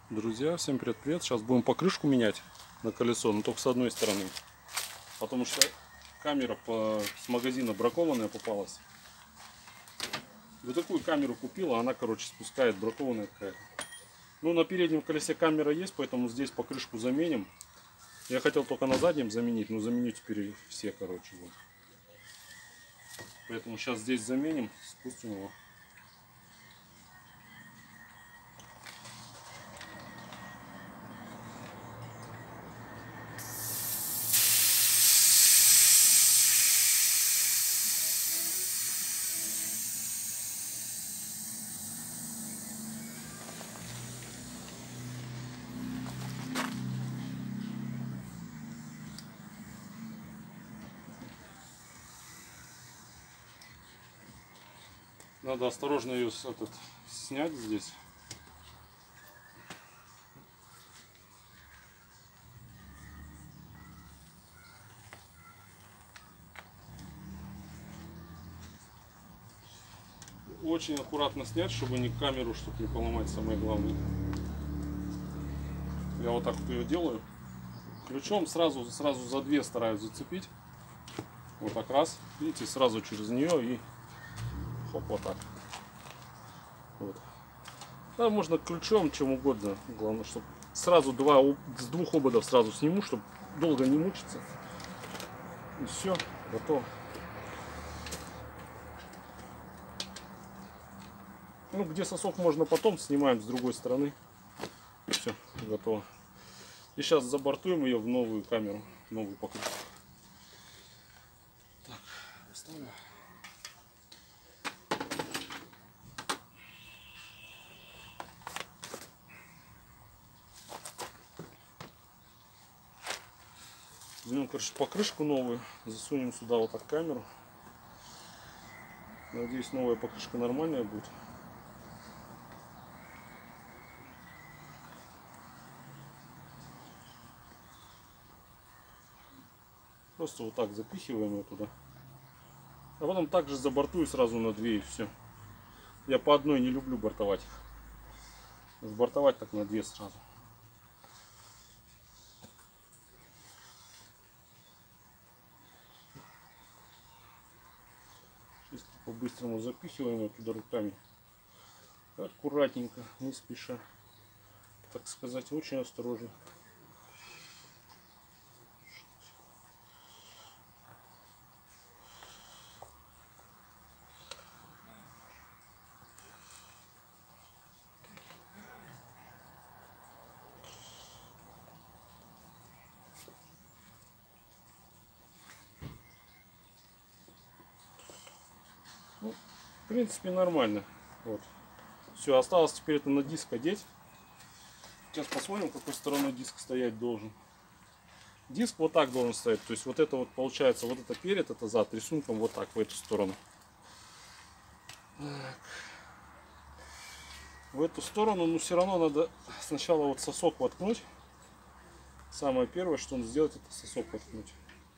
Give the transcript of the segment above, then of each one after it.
Друзья, всем привет! Сейчас будем покрышку менять на колесо, но только с одной стороны. Потому что камера с магазина бракованная попалась. Вот такую камеру купила, она, короче, спускает, бракованная какая-то. Ну, на переднем колесе камера есть, поэтому здесь покрышку заменим. Я хотел только на заднем заменить, но заменю теперь все, короче. Вот. Поэтому сейчас здесь заменим, спустим его. Надо осторожно ее снять здесь. Очень аккуратно снять, чтобы не камеру, чтобы не поломать, самое главное. Я вот так вот ее делаю. Ключом сразу за две стараюсь зацепить. Вот так раз. Видите, сразу через нее и хоп, вот так. Вот. Да, можно ключом, чем угодно. Главное, чтобы сразу с двух ободов сразу сниму, чтобы долго не мучиться. И все, готово. Ну, где сосок можно потом, снимаем с другой стороны. Все, готово. И сейчас забортуем ее в новую камеру, новую покрышку. Так, оставлю. Возьмем, короче, покрышку новую, засунем сюда вот так камеру. Надеюсь, новая покрышка нормальная будет. Просто вот так запихиваем ее туда. А потом также забортую сразу на две и все. Я по одной не люблю бортовать их. Сбортовать так на две сразу. Чисто по-быстрому запихиваем ее туда руками. Аккуратненько, не спеша. Так сказать, очень осторожно. Ну, в принципе, нормально. Вот. Все, осталось теперь это на диск одеть. Сейчас посмотрим, какой стороной диск стоять должен. Диск вот так должен стоять. То есть вот это вот получается, вот это перед, это зад, рисунком вот так, в эту сторону. Так. В эту сторону, но все равно надо сначала вот сосок воткнуть. Самое первое, что надо сделать, это сосок воткнуть.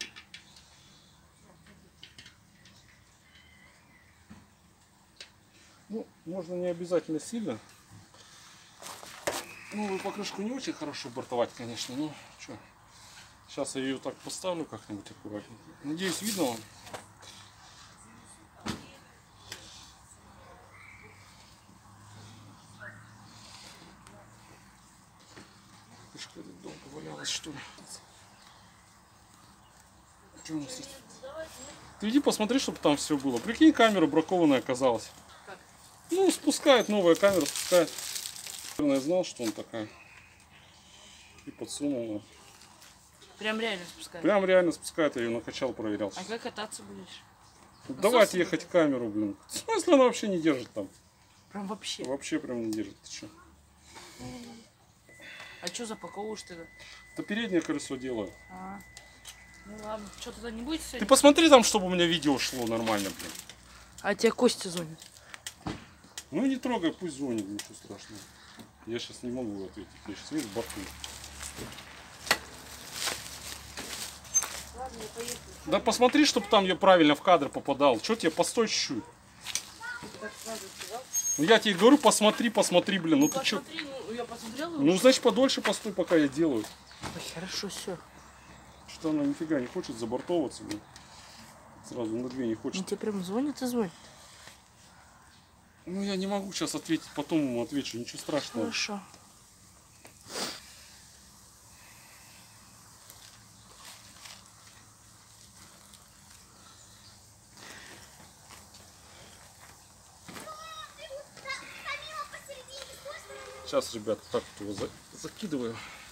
Ну, можно не обязательно сильно. Новую покрышку не очень хорошо бортовать, конечно, но что. Сейчас я ее так поставлю как-нибудь аккуратненько. Надеюсь, видно вам. Покрышка долго валялась, что ли. Что у нас здесь? Ты иди посмотри, чтобы там все было. Прикинь, камера бракованная оказалась. Ну, спускает, новая камера спускает. Я знал, что он такая. И подсунул. Прям реально спускает? Прям реально спускает, я ее накачал, проверял. А как кататься будешь? Давайте ехать в камеру, блин. В смысле, она вообще не держит там? Прям вообще? Вообще прям не держит. Ты что? А что запаковываешь ты? Это переднее колесо делаю. Ну ладно, что тогда не будет сегодня? Ты посмотри там, чтобы у меня видео шло нормально, блин. А тебе Костя звонит? Ну не трогай, пусть звонит, ничего страшного. Я сейчас не могу ответить. Я сейчас весь борту. Ладно, я поехала. Да посмотри, чтобы там я правильно в кадр попадал. Что тебе, постой чуть-чуть. Ты так сразу сказал? Ну я тебе говорю, посмотри, посмотри, блин, ну ты чё? Посмотри, ну я посмотрела. Ну значит подольше постой, пока я делаю. Ой, хорошо, все. Что она нифига не хочет забортовываться, блин. Сразу на две не Ну хочет. тебе прям звонит и звонит. Ну я не могу сейчас ответить, потом ему отвечу, ничего страшного. Хорошо. Сейчас, ребята, так вот его закидываю.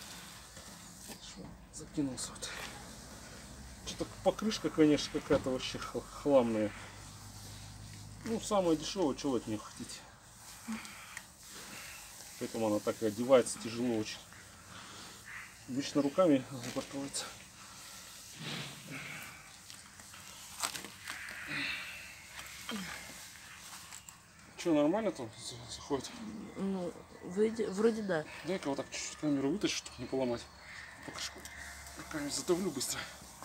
Закинулся вот. Что-то покрышка, конечно, какая-то вообще хламная. Ну, самое дешевое, чего вы от нее хотите. Поэтому она так и одевается тяжело очень. Обычно руками запортовывается. Что, нормально там заходит? Ну, вроде да. Дай-ка вот так чуть-чуть камеру вытащу, чтобы не поломать. Покрышку руками задавлю быстро.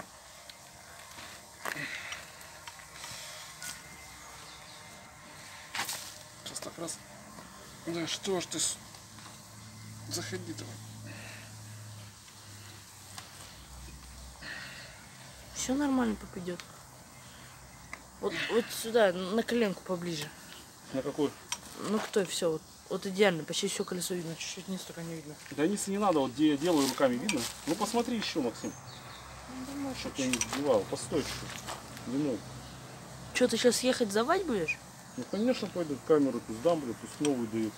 Сейчас так раз. Да что ж ты... Заходи давай. Все нормально попадет. Вот сюда, на коленку поближе. На какой? Ну кто, все, вот идеально, почти все колесо видно, чуть-чуть низ только не видно. Да низ не надо, вот где я делаю руками, видно? Ну посмотри еще, Максим. Ну, Чтоб я не сбивал. Постой чуть-чуть. Не мог. что, ты сейчас ехать завать будешь? Ну конечно пойду камеру тут сдам, блядь, пусть новую дают.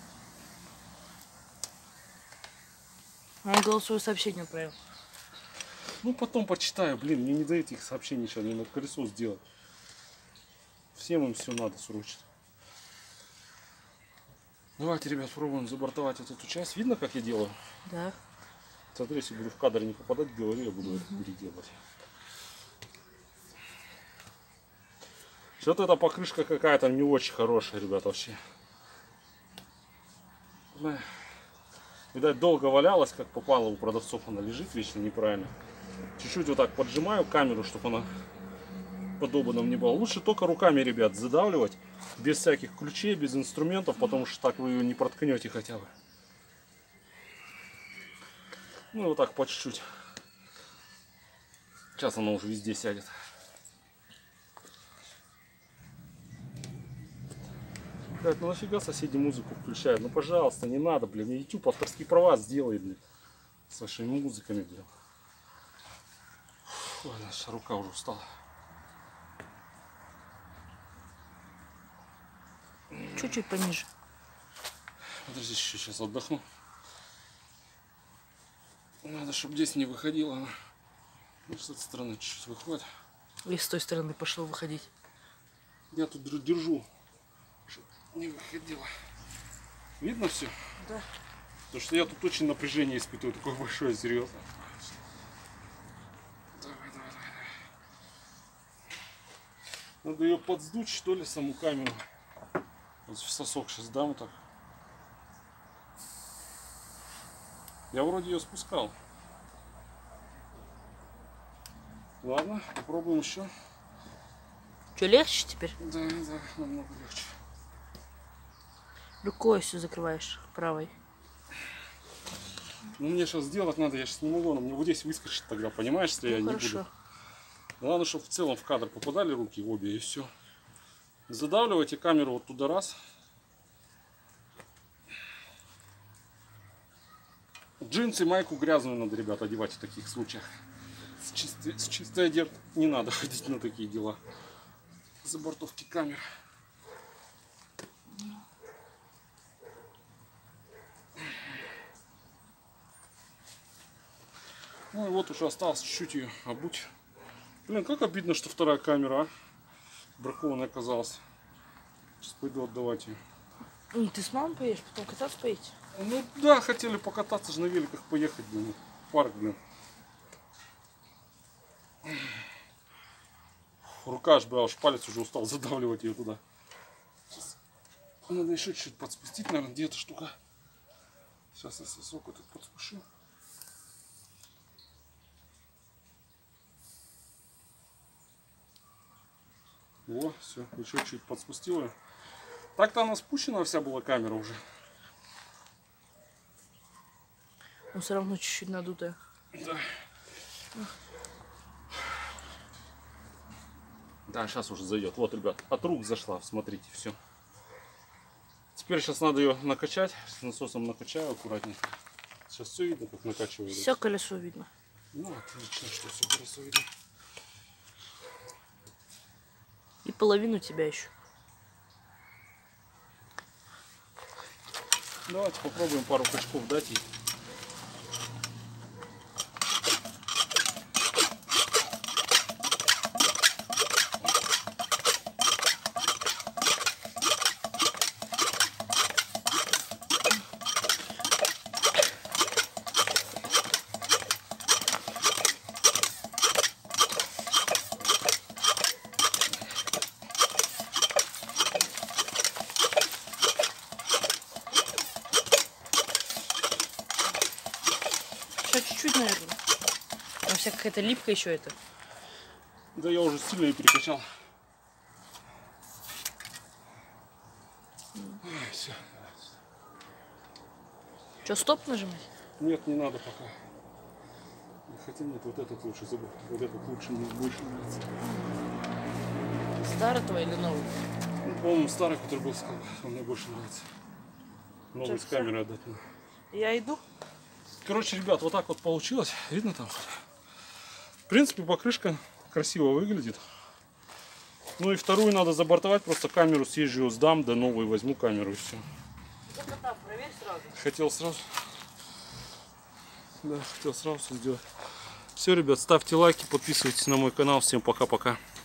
Он голосовое сообщение отправил. Ну потом почитаю, блин, мне не дают их сообщений сейчас, мне надо колесо сделать. Всем им все надо срочно. Давайте, ребят, пробуем забортовать вот эту часть. Видно, как я делаю? Да. Смотри, если буду в кадр не попадать, говорю, я буду это переделать. Что-то эта покрышка какая-то не очень хорошая, ребят, вообще. Видать, долго валялась, как попало у продавцов, она лежит вечно неправильно. Чуть-чуть вот так поджимаю камеру, чтобы она под ободом не была. Лучше только руками, ребят, задавливать, без всяких ключей, без инструментов, потому что так вы ее не проткнете хотя бы. Ну и вот так по чуть-чуть. Сейчас она уже везде сядет. Говорят, ну нафига соседи музыку включают? Ну пожалуйста, не надо, блин. Мне YouTube авторские права сделает, блин. С вашими музыками, блин. Ой, наша рука уже устала. Чуть-чуть пониже. Подожди, еще сейчас отдохну. Надо, чтобы здесь не выходила она. Ну, с этой стороны чуть-чуть выходит. И с той стороны пошло выходить. Я тут держу, чтобы не выходила. Видно все? Да. Потому что я тут очень напряжение испытываю, такое большое, серьезно. Давай. Надо ее подсдуть, что ли, саму камеру. Вот в сосок сейчас дам так. Я вроде ее спускал. Ладно, попробуем еще. Что, легче теперь? Да, намного легче. Рукой все закрываешь, правой. Ну мне сейчас сделать надо, я сейчас не могу, но мне вот здесь выскочит тогда, понимаешь, если я не Хорошо. буду. Главное, чтобы в целом в кадр попадали руки обе и все. Задавливайте камеру вот туда раз. Джинсы, майку грязную надо, ребята, одевать в таких случаях. С чистой одеждой не надо ходить на такие дела. Забортовки камер. Ну и вот уже осталось чуть-чуть ее обуть. Блин, как обидно, что вторая камера, а? Бракованная оказалась. Сейчас пойду отдавать ее. Ты с мамой поедешь, потом кататься поедете? Ну да, хотели покататься же на великах поехать, блин, в парк, блин. Рука аж, бля, аж палец уже устал задавливать ее туда. Сейчас надо еще чуть-чуть подспустить, наверное, где эта штука. Сейчас я сосок этот подспущу. Во, все, еще чуть подспустил ее. Так-то она спущена вся была, камера уже. Но все равно чуть-чуть надутая. Да. Да, сейчас уже зайдет. Вот, ребят, от рук зашла, смотрите, все. Теперь сейчас надо ее накачать. С насосом накачаю аккуратненько. Сейчас все видно, как накачиваю. Все колесо видно. Ну, отлично, что все хорошо видно. И половину тебя еще. Давайте попробуем пару качков дать ей. Чуть-чуть, наверное. Там вся какая-то липкая еще это. Да я уже сильно ее перекачал. Все. Что, стоп нажимать? Нет, не надо пока. Хотя нет, вот этот лучше забыл. Вот этот лучше, мне больше нравится. Старый твой или новый? Ну, по-моему, старый, который был с камерой, он мне больше нравится. Новый с Всё. камерой отдать надо. Я иду. Короче, ребят, вот так вот получилось. Видно там? В принципе, покрышка красиво выглядит. Ну и вторую надо забортовать. Просто камеру съезжу, сдам, да новую возьму камеру и все. Только там, проверь сразу. Хотел сразу. Да, хотел сразу все сделать. Все, ребят, ставьте лайки, подписывайтесь на мой канал. Всем пока-пока.